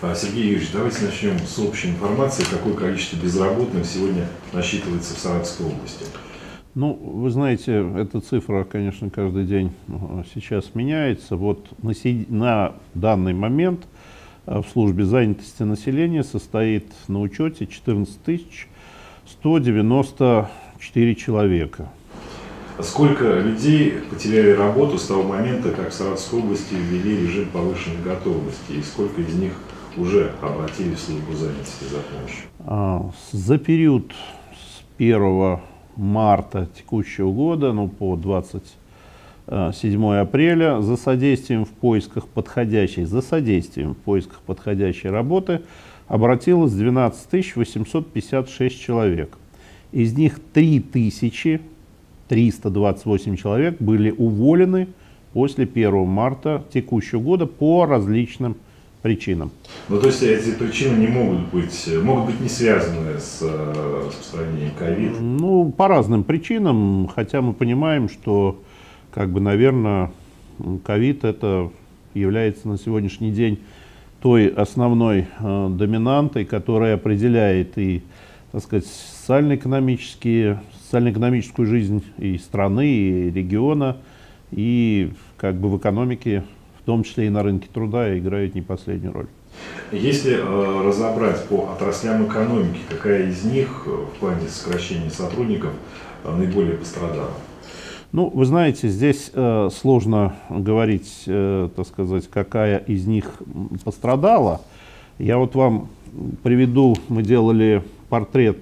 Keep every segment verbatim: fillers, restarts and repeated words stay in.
Сергей Юрьевич, давайте начнем с общей информации, какое количество безработных сегодня насчитывается в Саратовской области. Ну, вы знаете, эта цифра, конечно, каждый день сейчас меняется. Вот на, си... на данный момент в службе занятости населения состоит на учете четырнадцать тысяч сто девяносто четыре человека. Сколько людей потеряли работу с того момента, как в Саратовской области ввели режим повышенной готовности, и сколько из них уже обратились в службу занятости за помощью? А, за период с первого марта текущего года, ну, по двадцать седьмое апреля, за содействием в поисках подходящей, за содействием в поисках подходящей работы обратилось двенадцать тысяч восемьсот пятьдесят шесть человек. Из них три тысячи триста двадцать восемь человек были уволены после первого марта текущего года по различным причинам. Ну, то есть эти причины не могут быть, могут быть не связаны с распространением ковид? Ну, по разным причинам, хотя мы понимаем, что, как бы, наверное, ковид это является на сегодняшний день той основной э, доминантой, которая определяет и, так сказать, социально-экономические, социально-экономическую жизнь и страны, и региона, и, как бы, в экономике, в том числе и на рынке труда, играет не последнюю роль. Если э, разобрать по отраслям экономики, какая из них в плане сокращения сотрудников э, наиболее пострадала? Ну, вы знаете, здесь э, сложно говорить, э, так сказать, какая из них пострадала. Я вот вам приведу, мы делали портрет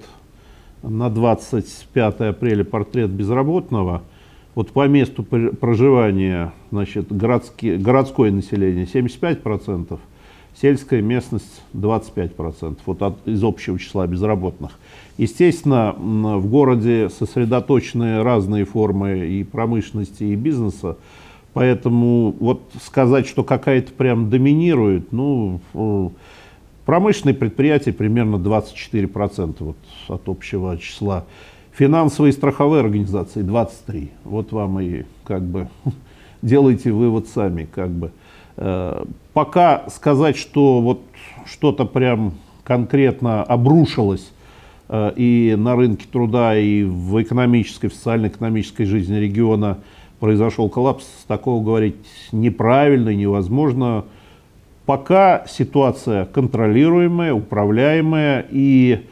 на двадцать пятое апреля, портрет безработного. Вот по месту проживания, значит, городские, городское население семьдесят пять процентов, сельская местность двадцать пять процентов, вот от, из общего числа безработных. Естественно, в городе сосредоточены разные формы и промышленности, и бизнеса, поэтому вот сказать, что какая-то прям доминирует, ну, промышленные предприятия примерно двадцать четыре процента вот, от общего числа. Финансовые и страховые организации двадцать три процента. Вот вам и, как бы, делайте вывод сами, как бы. Э, пока сказать, что вот что-то прям конкретно обрушилось э, и на рынке труда, и в экономической, в социально-экономической жизни региона произошел коллапс, такого говорить неправильно и невозможно. Пока ситуация контролируемая, управляемая, и,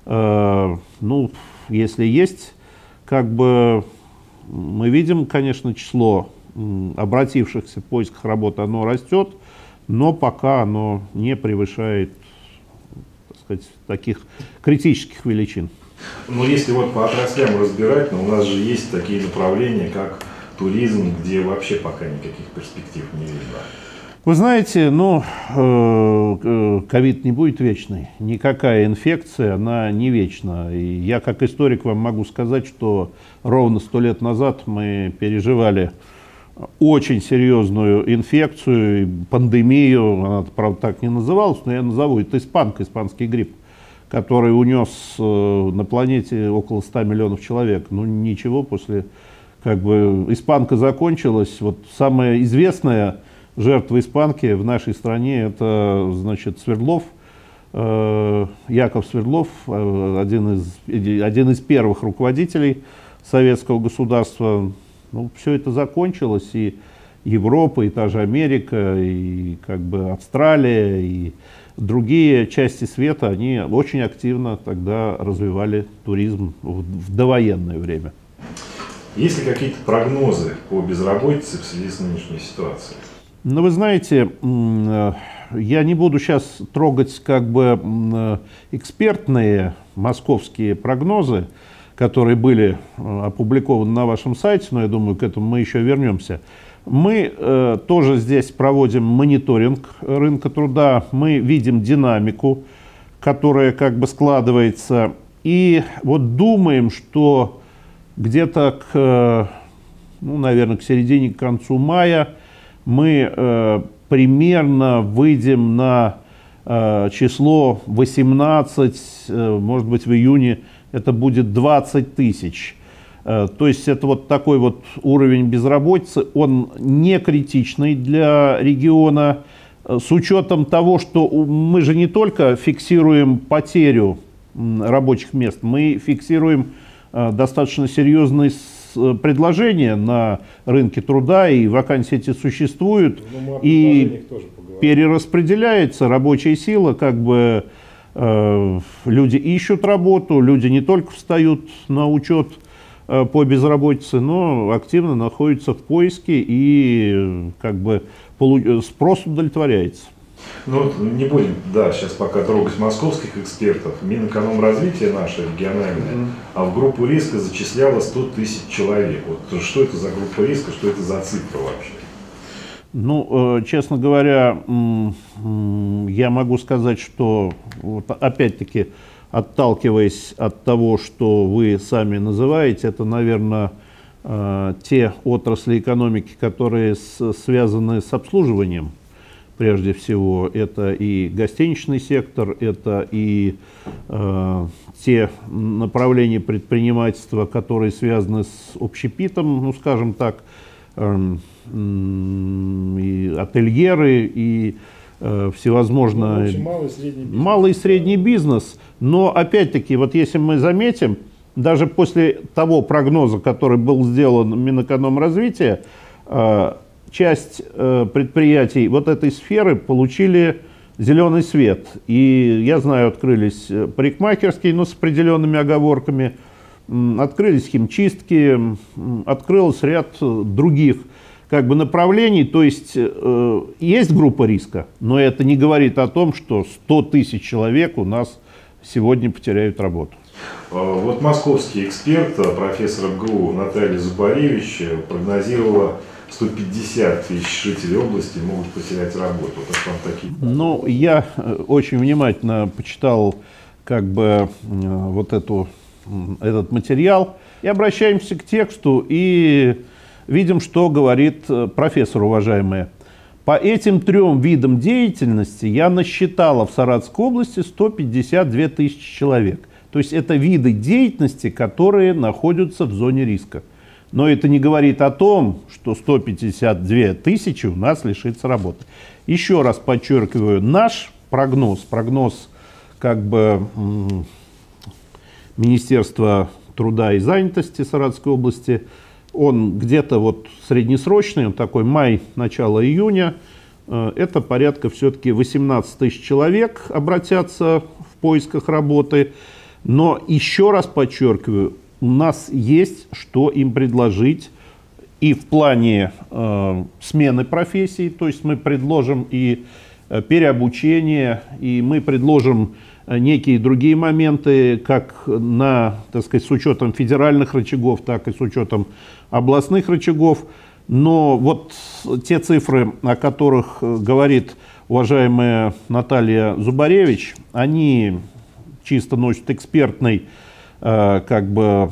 э, ну, если есть, как бы, мы видим, конечно, число обратившихся в поисках работы, оно растет, но пока оно не превышает, так сказать, таких критических величин. Ну, если вот по отраслям разбирать, но у нас же есть такие направления, как туризм, где вообще пока никаких перспектив не видно. Вы знаете, ну, ковид не будет вечный. Никакая инфекция, она не вечна. И я, как историк, вам могу сказать, что ровно сто лет назад мы переживали очень серьезную инфекцию, пандемию, она, правда, так не называлась, но я назову, это испанка, испанский грипп, который унес на планете около ста миллионов человек. Ну, ничего, после, как бы, испанка закончилась. Вот самая известная жертва испанки в нашей стране — это, значит, Свердлов, э, Яков Свердлов, э, один из, один из первых руководителей советского государства. Ну, все это закончилось, и Европа, и та же Америка, и, как бы, Австралия, и другие части света, они очень активно тогда развивали туризм в, в довоенное время. Есть ли какие-то прогнозы по безработице в связи с нынешней ситуацией? Ну, вы знаете, я не буду сейчас трогать, как бы, экспертные московские прогнозы, которые были опубликованы на вашем сайте, но я думаю, к этому мы еще вернемся. Мы э, тоже здесь проводим мониторинг рынка труда, мы видим динамику, которая, как бы, складывается, и вот думаем, что где-то к, ну, наверное, к середине, к концу мая мы э, примерно выйдем на э, число восемнадцать, э, может быть, в июне это будет двадцать тысяч. Э, то есть это вот такой вот уровень безработицы, он не критичный для региона. с учетом того, что мы же не только фиксируем потерю рабочих мест, мы фиксируем достаточно серьезные предложения на рынке труда, и вакансии эти существуют, ну, и перераспределяется рабочая сила, как бы э, люди ищут работу, люди не только встают на учет э, по безработице, но активно находятся в поиске, и э, как бы полу- спрос удовлетворяется. Ну, не будем, да, сейчас пока трогать московских экспертов. Минэкономразвития наше региональное, mm-hmm. а в группу риска зачисляло сто тысяч человек. Вот что это за группа риска, что это за цифра вообще? Ну, честно говоря, я могу сказать, что, вот опять-таки, отталкиваясь от того, что вы сами называете, это, наверное, те отрасли экономики, которые связаны с обслуживанием. Прежде всего, это и гостиничный сектор, это и э, те направления предпринимательства, которые связаны с общепитом, ну, скажем так, э, э, и ательеры, и э, всевозможные... Ну, в общем, малый и средний бизнес. Малый и средний бизнес. Но, опять-таки, вот если мы заметим, даже после того прогноза, который был сделан Минэкономразвития, э, часть э, предприятий вот этой сферы получили зеленый свет. И я знаю, открылись парикмахерские, но с определенными оговорками, м, открылись химчистки, м, открылся ряд других как бы направлений. То есть э, есть группа риска, но это не говорит о том, что сто тысяч человек у нас сегодня потеряют работу. Вот московский эксперт, профессор МГУ Наталья Зубаревич прогнозировала, сто пятьдесят тысяч жителей области могут потерять работу. Вот это вам такие... Ну, я очень внимательно почитал как бы вот эту, этот материал и обращаемся к тексту и видим, что говорит профессор, уважаемая. По этим трем видам деятельности я насчитала в Саратовской области сто пятьдесят две тысячи человек. То есть это виды деятельности, которые находятся в зоне риска. Но это не говорит о том, что сто пятьдесят две тысячи у нас лишится работы. Еще раз подчеркиваю, наш прогноз, прогноз как бы Министерства труда и занятости Саратовской области, он где-то вот среднесрочный, он такой май, начало июня. Это порядка все-таки восемнадцать тысяч человек обратятся в поисках работы. Но еще раз подчеркиваю, у нас есть что им предложить и в плане э, смены профессий, то есть мы предложим и э, переобучение, и мы предложим э, некие другие моменты, как на, так сказать, с учетом федеральных рычагов, так и с учетом областных рычагов. Но вот те цифры, о которых говорит уважаемая Наталья Зубаревич, они чисто носят экспертный, э, как бы,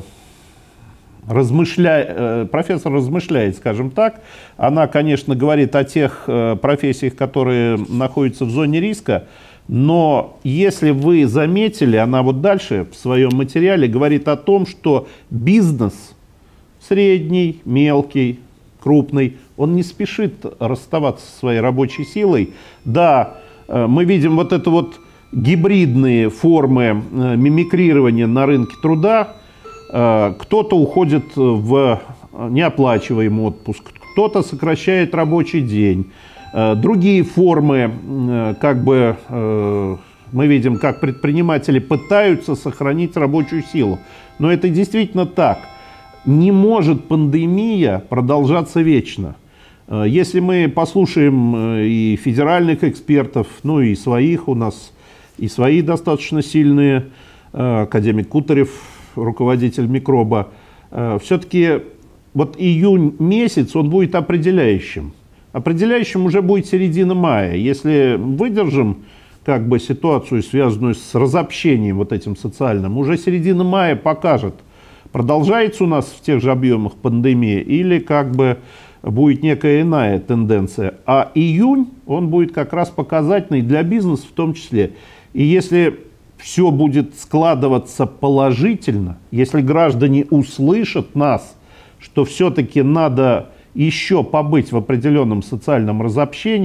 размышляет, э, профессор размышляет, скажем так. Она, конечно, говорит о тех э, профессиях, которые находятся в зоне риска, но если вы заметили, она вот дальше в своем материале говорит о том, что бизнес средний, мелкий, крупный, он не спешит расставаться со своей рабочей силой. Да, э, мы видим вот это вот гибридные формы мимикрирования на рынке труда. Кто-то уходит в неоплачиваемый отпуск, кто-то сокращает рабочий день. Другие формы, как бы мы видим, как предприниматели пытаются сохранить рабочую силу. Но это действительно так. Не может пандемия продолжаться вечно. Если мы послушаем и федеральных экспертов, ну и своих у нас, и свои достаточно сильные, академик Кутарев, руководитель Микроба, все-таки вот июнь месяц, он будет определяющим. Определяющим уже будет середина мая. Если выдержим как бы ситуацию, связанную с разобщением вот этим социальным, уже середина мая покажет, продолжается у нас в тех же объемах пандемия или как бы будет некая иная тенденция. А июнь, он будет как раз показательный для бизнеса в том числе. И если все будет складываться положительно, если граждане услышат нас, что все-таки надо еще побыть в определенном социальном разобщении,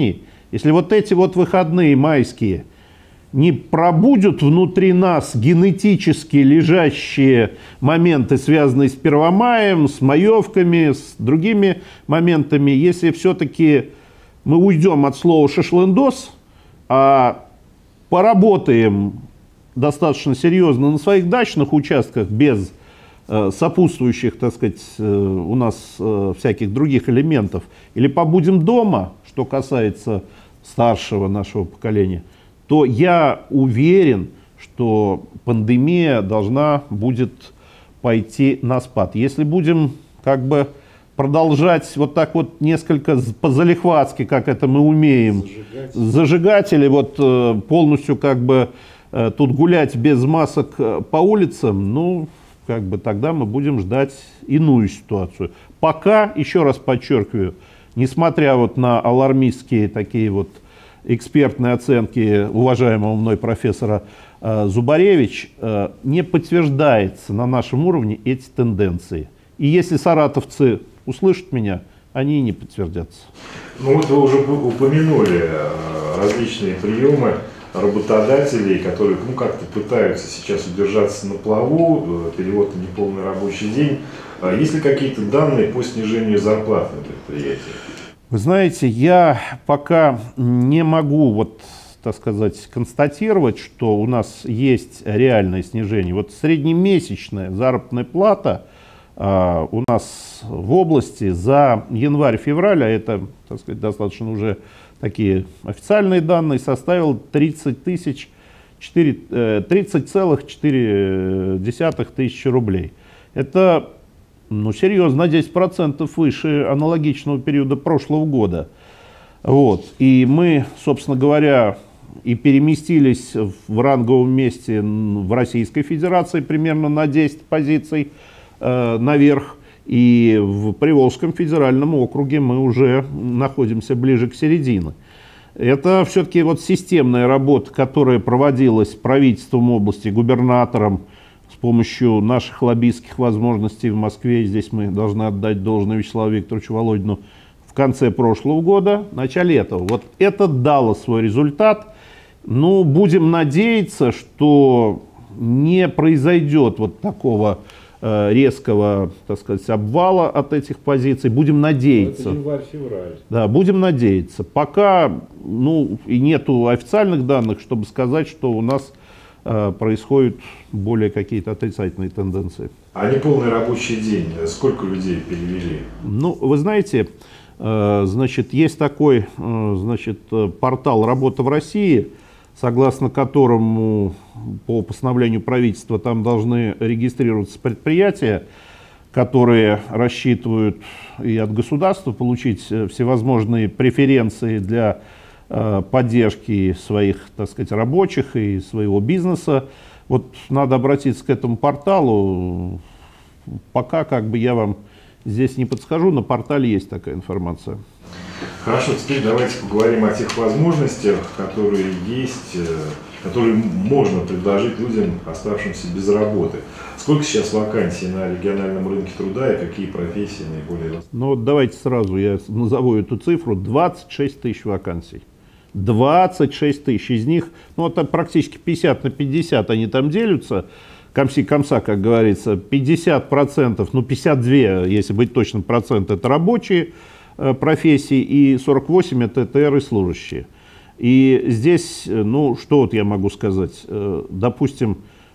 Если вот эти вот выходные майские не пробудят внутри нас генетически лежащие моменты, связанные с Первомаем, с маевками, с другими моментами, если все-таки мы уйдем от слова «шашлындос», а поработаем достаточно серьезно на своих дачных участках без э, сопутствующих, так сказать, э, у нас э, всяких других элементов, или побудем дома, что касается старшего нашего поколения, то я уверен, что пандемия должна будет пойти на спад. Если будем как бы продолжать вот так вот несколько по-залихватски, как это мы умеем, зажигать, зажигать или вот э, полностью как бы э, тут гулять без масок э, по улицам, ну, как бы тогда мы будем ждать иную ситуацию. Пока, еще раз подчеркиваю, несмотря вот на алармистские такие вот экспертные оценки уважаемого мной профессора э, Зубаревич, э, не подтверждается на нашем уровне эти тенденции. И если саратовцы услышат меня, они и не подтвердятся. Ну вот вы уже упомянули различные приемы работодателей, которые ну, как-то пытаются сейчас удержаться на плаву, перевод на неполный рабочий день. Есть ли какие-то данные по снижению зарплат на предприятиях? Вы знаете, я пока не могу, вот, так сказать, констатировать, что у нас есть реальное снижение. Вот среднемесячная заработная плата Uh, у нас в области за январь-февраль, а это, так сказать, достаточно уже такие официальные данные, составил тридцать целых четыре десятых тысячи рублей. Это ну, серьезно, на десять процентов выше аналогичного периода прошлого года. Вот. И мы, собственно говоря, и переместились в ранговом месте в Российской Федерации примерно на десять позиций наверх, и в Приволжском федеральном округе мы уже находимся ближе к середине. Это все-таки вот системная работа, которая проводилась правительством области, губернатором с помощью наших лоббистских возможностей в Москве. Здесь мы должны отдать должное Вячеславу Викторовичу Володину в конце прошлого года, в начале этого. Вот это дало свой результат. Ну, будем надеяться, что не произойдет вот такого резкого, так сказать, обвала от этих позиций. Будем надеяться. Это январь-февраль. Да, будем надеяться. Пока, ну, и нету официальных данных, чтобы сказать, что у нас э, происходят более какие-то отрицательные тенденции. А неполный рабочий день, сколько людей перевели? Ну, вы знаете, э, значит, есть такой, э, значит, портал «Работа в России», согласно которому по постановлению правительства там должны регистрироваться предприятия, которые рассчитывают и от государства получить всевозможные преференции для э, поддержки своих, так сказать, рабочих и своего бизнеса. Вот надо обратиться к этому порталу. Пока как бы я вам здесь не подскажу, на портале есть такая информация. Хорошо, теперь давайте поговорим о тех возможностях, которые есть, которые можно предложить людям, оставшимся без работы. Сколько сейчас вакансий на региональном рынке труда и какие профессии наиболее востребованы? Ну вот давайте сразу я назову эту цифру. двадцать шесть тысяч вакансий. двадцать шесть тысяч. Из них, ну это практически пятьдесят на пятьдесят они там делятся. Комси-комса, как говорится, пятьдесят процентов, ну пятьдесят два, если быть точным, процент это рабочие профессии, и сорок восемь это тэ эр и служащие. И здесь, ну, что вот я могу сказать, допустим,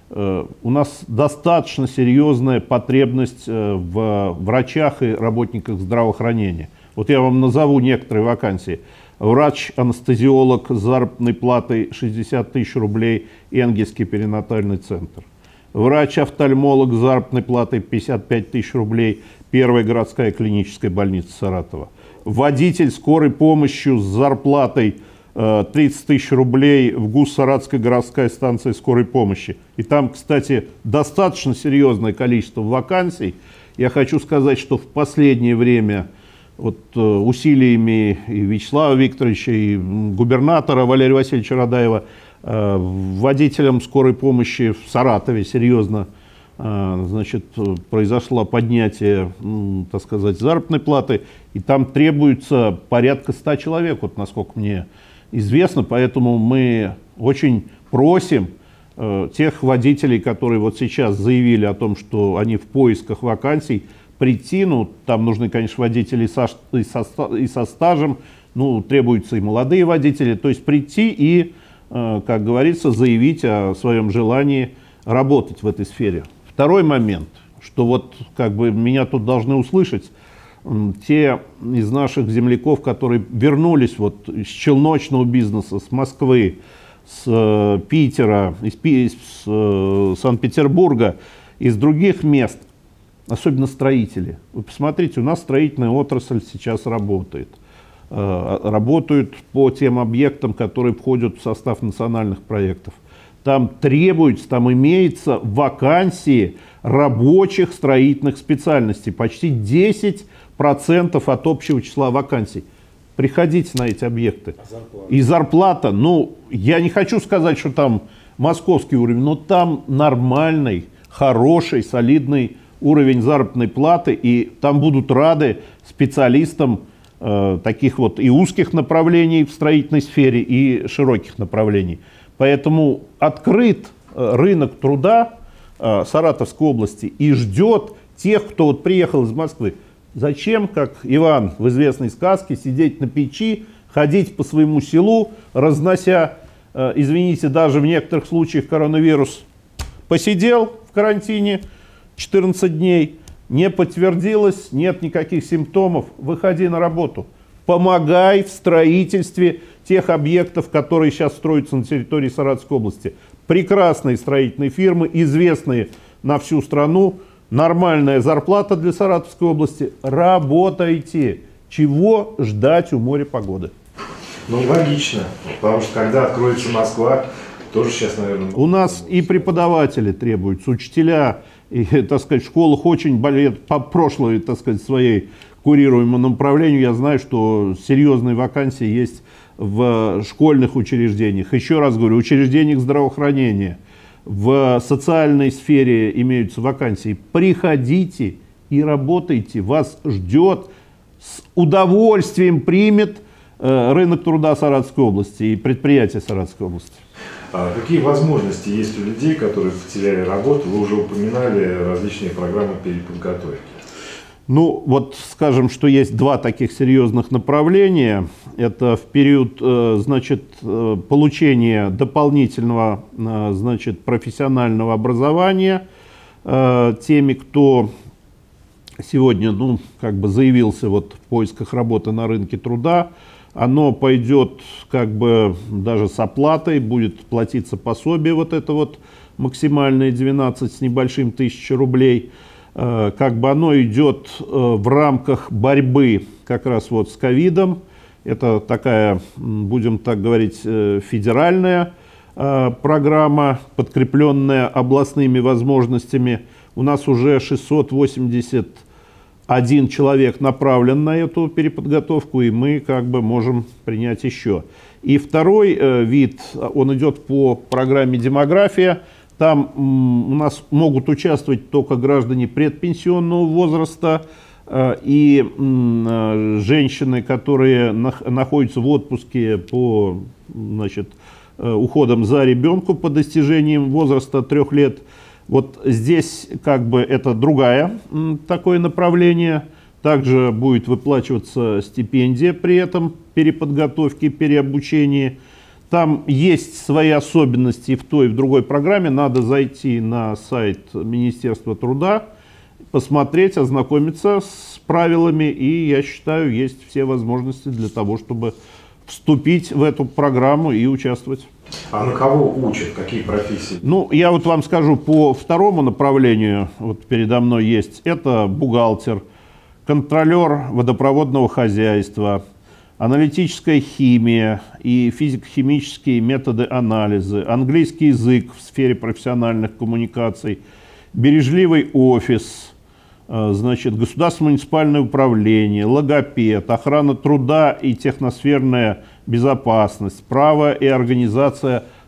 у нас достаточно серьезная потребность в врачах и работниках здравоохранения. Вот я вам назову некоторые вакансии. Врач-анестезиолог с заработной платой шестьдесят тысяч рублей, Энгельский перинатальный центр. Врач-офтальмолог с заработной платой пятьдесят пять тысяч рублей, Первая городская клиническая больница Саратова. Водитель скорой помощи с зарплатой э, тридцать тысяч рублей в ГУС Саратовская городская станция скорой помощи. И там, кстати, достаточно серьезное количество вакансий. Я хочу сказать, что в последнее время вот, э, усилиями и Вячеслава Викторовича, и губернатора Валерия Васильевича Радаева э, водителям скорой помощи в Саратове серьезно значит, произошло поднятие, так сказать, заработной платы, и там требуется порядка ста человек, вот насколько мне известно, поэтому мы очень просим э, тех водителей, которые вот сейчас заявили о том, что они в поисках вакансий, прийти, ну, там нужны, конечно, водители со, и, со, и со стажем, ну, требуются и молодые водители, то есть прийти и, э, как говорится, заявить о своем желании работать в этой сфере. Второй момент, что вот как бы меня тут должны услышать те из наших земляков, которые вернулись вот из челночного бизнеса, с Москвы, с э, Питера, из, из э, Санкт-Петербурга, из других мест, особенно строители. Вы посмотрите, у нас строительная отрасль сейчас работает. Э, работают по тем объектам, которые входят в состав национальных проектов. Там требуется, там имеется вакансии рабочих строительных специальностей. Почти десять процентов от общего числа вакансий. Приходите на эти объекты. А зарплата? И зарплата, ну, я не хочу сказать, что там московский уровень, но там нормальный, хороший, солидный уровень заработной платы, и там будут рады специалистам э, таких вот и узких направлений в строительной сфере, и широких направлений. Поэтому открыт рынок труда э, Саратовской области и ждет тех, кто вот приехал из Москвы. Зачем, как Иван в известной сказке, сидеть на печи, ходить по своему селу, разнося, э, извините, даже в некоторых случаях коронавирус, посидел в карантине четырнадцать дней, не подтвердилось, нет никаких симптомов, выходи на работу. Помогай в строительстве тех объектов, которые сейчас строятся на территории Саратовской области. Прекрасные строительные фирмы, известные на всю страну, нормальная зарплата для Саратовской области. Работайте. Чего ждать у моря погоды? Ну, логично, потому что когда откроется Москва, тоже сейчас, наверное... У нас и преподаватели требуются, учителя, и, так сказать, в школах очень болеют по прошлой, так сказать, своей курируемому направлению. Я знаю, что серьезные вакансии есть в школьных учреждениях. Еще раз говорю, учреждениях здравоохранения, в социальной сфере имеются вакансии. Приходите и работайте. Вас ждет, с удовольствием примет э, рынок труда Саратовской области и предприятия Саратовской области. А какие возможности есть у людей, которые потеряли работу? Вы уже упоминали различные программы переподготовки. Ну, вот скажем, что есть два таких серьезных направления. Это в период, значит, получения дополнительного, значит, профессионального образования теми, кто сегодня, ну, как бы заявился вот в поисках работы на рынке труда. Оно пойдет как бы даже с оплатой, будет платиться пособие вот это вот максимальное двенадцать с небольшим тысяч рублей. Как бы оно идет в рамках борьбы как раз вот с ковидом. Это такая, будем так говорить, федеральная программа, подкрепленная областными возможностями. У нас уже шестьсот восемьдесят один человек направлен на эту переподготовку, и мы как бы можем принять еще. И второй вид, он идет по программе «Демография». Там у нас могут участвовать только граждане предпенсионного возраста э, и э, женщины, которые нах находятся в отпуске по, значит, э, уходам за ребенком по достижениям возраста трех лет. Вот здесь как бы это другое м, такое направление. Также будет выплачиваться стипендия при этом переподготовке, переобучении. Там есть свои особенности и в той, и в другой программе. Надо зайти на сайт Министерства труда, посмотреть, ознакомиться с правилами. И я считаю, есть все возможности для того, чтобы вступить в эту программу и участвовать. А на кого учат? Какие профессии? Ну, я вот вам скажу по второму направлению. Вот передо мной есть. Это бухгалтер, контролер водопроводного хозяйства, аналитическая химия и физико-химические методы анализа, английский язык в сфере профессиональных коммуникаций, бережливый офис, значит, государственное муниципальное управление, логопед, охрана труда и техносферная безопасность, право и организация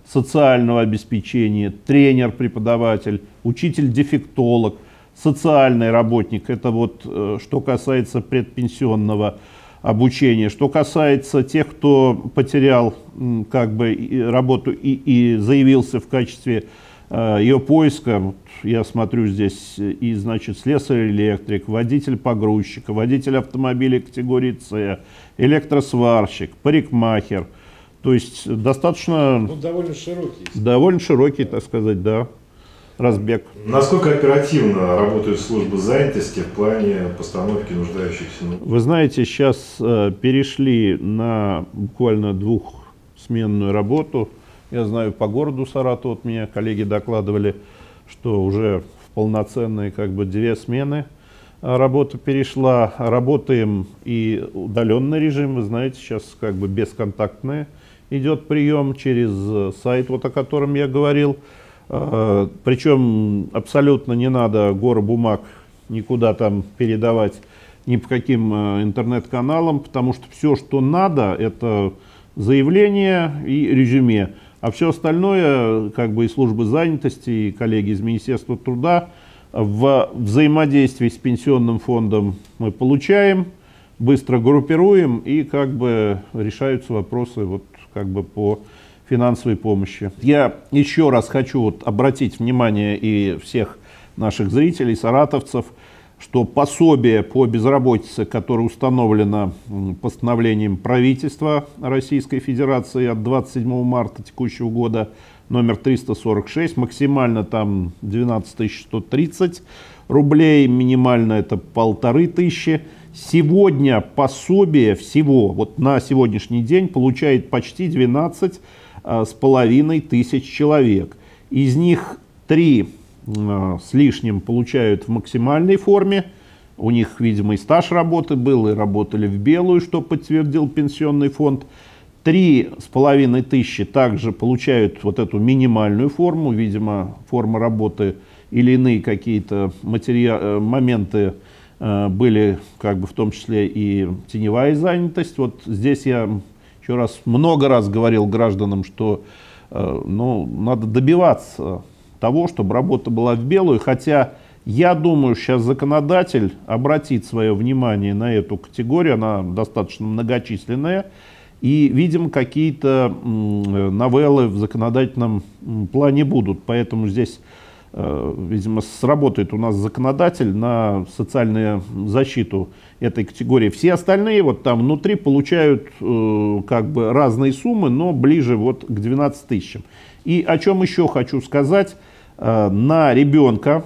социального обеспечения, тренер-преподаватель, учитель-дефектолог, социальный работник. Это вот что касается предпенсионного обучения. Что касается тех, кто потерял как бы работу и, и заявился в качестве э, ее поиска, вот я смотрю здесь и, значит, слесарь-электрик, водитель-погрузчик, водитель автомобиля категории С, электросварщик, парикмахер. То есть достаточно... Ну, довольно широкий. Довольно широкий, так сказать, да, разбег. Насколько оперативно работают службы занятости в плане постановки нуждающихся? Вы знаете, сейчас э, перешли на буквально двухсменную работу. Я знаю, по городу Саратов от меня коллеги докладывали, что уже в полноценные как бы две смены работа перешла. Работаем и удаленный режим, вы знаете, сейчас как бы бесконтактный идет прием через сайт, вот о котором я говорил. Причем абсолютно не надо горы бумаг никуда там передавать, ни по каким интернет-каналам, потому что все, что надо, это заявление и резюме. А все остальное, как бы и службы занятости, и коллеги из Министерства труда, в взаимодействии с пенсионным фондом мы получаем, быстро группируем, и как бы решаются вопросы вот как бы по финансовой помощи. Я еще раз хочу вот обратить внимание и всех наших зрителей, саратовцев, что пособие по безработице, которое установлено постановлением правительства Российской Федерации от двадцать седьмого марта текущего года, номер триста сорок шесть, максимально там двенадцать тысяч сто тридцать рублей, минимально это полторы тысячи. Сегодня пособие всего, вот на сегодняшний день, получает почти двенадцать с половиной тысяч человек. Из них три с лишним получают в максимальной форме. У них, видимо, и стаж работы был, и работали в белую, что подтвердил пенсионный фонд. Три с половиной тысячи также получают вот эту минимальную форму, видимо, форма работы или иные какие-то матери... моменты э, были, как бы в том числе и теневая занятость. Вот здесь я еще раз, много раз говорил гражданам, что э, ну, надо добиваться того, чтобы работа была в белую, хотя я думаю, сейчас законодатель обратит свое внимание на эту категорию, она достаточно многочисленная, и, видимо, какие-то новеллы в законодательном плане будут, поэтому здесь, э, видимо, сработает у нас законодатель на социальную защиту этой категории. Все остальные вот там внутри получают э, как бы разные суммы, но ближе вот к двенадцати тысячам. И о чем еще хочу сказать, э, на ребенка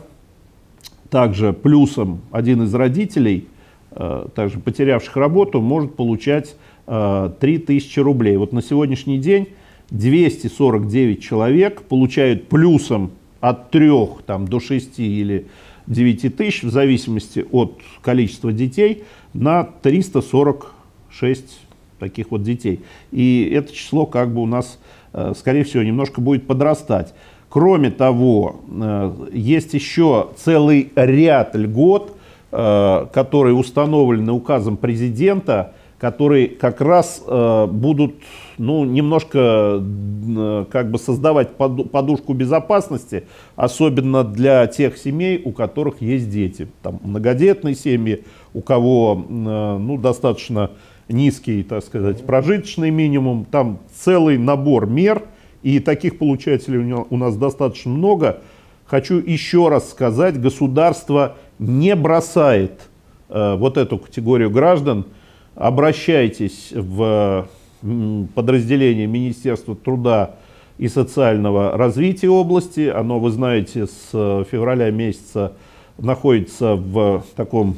также плюсом один из родителей, э, также потерявших работу, может получать э, три тысячи рублей. Вот на сегодняшний день двести сорок девять человек получают плюсом от трёх там, до шести или девяти тысяч, в зависимости от количества детей, на триста сорок шесть таких вот детей. И это число как бы у нас, скорее всего, немножко будет подрастать. Кроме того, есть еще целый ряд льгот, которые установлены указом президента, которые как раз э, будут ну, немножко э, как бы создавать подушку безопасности, особенно для тех семей, у которых есть дети. Там многодетные семьи, у кого э, ну, достаточно низкий, так сказать, прожиточный минимум. Там целый набор мер, и таких получателей у нас достаточно много. Хочу еще раз сказать, государство не бросает э, вот эту категорию граждан. Обращайтесь в подразделение Министерства труда и социального развития области. Оно, вы знаете, с февраля месяца находится в таком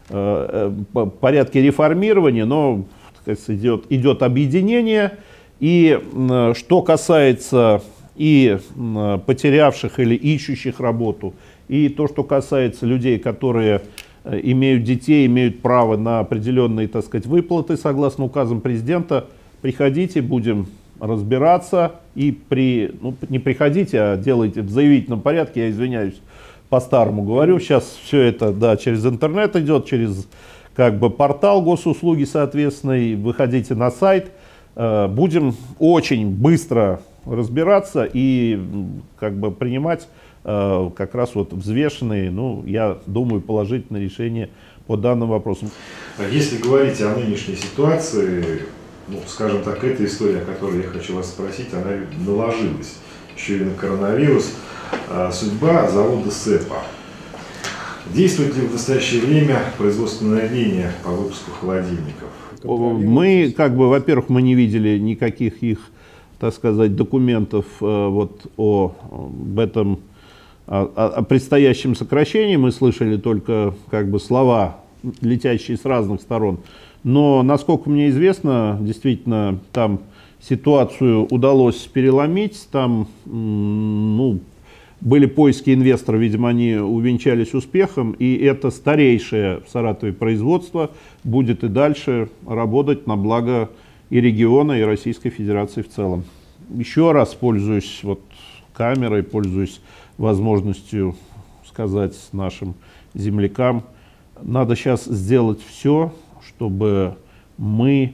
э, порядке реформирования, но так сказать, идет, идет объединение. И э, что касается и э, потерявших или ищущих работу, и то, что касается людей, которые имеют детей, имеют право на определенные, так сказать, выплаты согласно указам президента, приходите, будем разбираться. И при, ну, не приходите, а делайте в заявительном порядке, я извиняюсь, по-старому говорю, сейчас все это, да, через интернет идет, через как бы портал госуслуги, соответственно, и выходите на сайт. Будем очень быстро разбираться и как бы принимать э, как раз вот взвешенные, ну, я думаю, положительные решения по данным вопросам. Если говорить о нынешней ситуации, ну, скажем так, эта история, о которой я хочу вас спросить, она наложилась еще и на коронавирус. Судьба завода СЭПа. Действует ли в настоящее время производственная линия по выпуску холодильников? Мы, как бы, во-первых, мы не видели никаких их, так сказать, документов э, вот о, об этом, о, о предстоящем сокращении. Мы слышали только, как бы, слова, летящие с разных сторон. Но, насколько мне известно, действительно, там ситуацию удалось переломить. Там, ну, были поиски инвестора, видимо, они увенчались успехом, и это старейшее в Саратове производство будет и дальше работать на благо и региона, и Российской Федерации в целом. Еще раз, пользуюсь вот камерой, пользуюсь возможностью сказать нашим землякам, надо сейчас сделать все, чтобы мы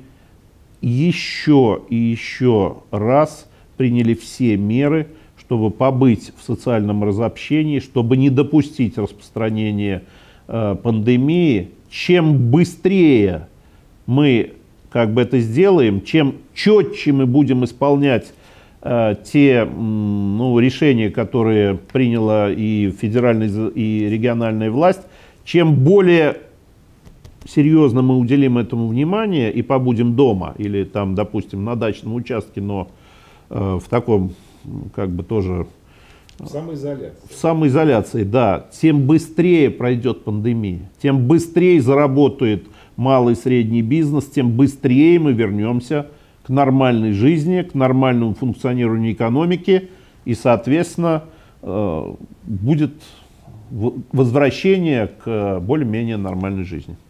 еще и еще раз приняли все меры, чтобы побыть в социальном разобщении, чтобы не допустить распространения э, пандемии. Чем быстрее мы как бы это сделаем, чем четче мы будем исполнять э, те ну, решения, которые приняла и федеральная, и региональная власть, чем более серьезно мы уделим этому внимание и побудем дома или там, допустим, на дачном участке, но э, в таком как бы тоже в самоизоляции. В самоизоляции, да. Тем быстрее пройдет пандемия, тем быстрее заработает малый и средний бизнес, тем быстрее мы вернемся к нормальной жизни, к нормальному функционированию экономики, и, соответственно, э, будет возвращение к более-менее нормальной жизни.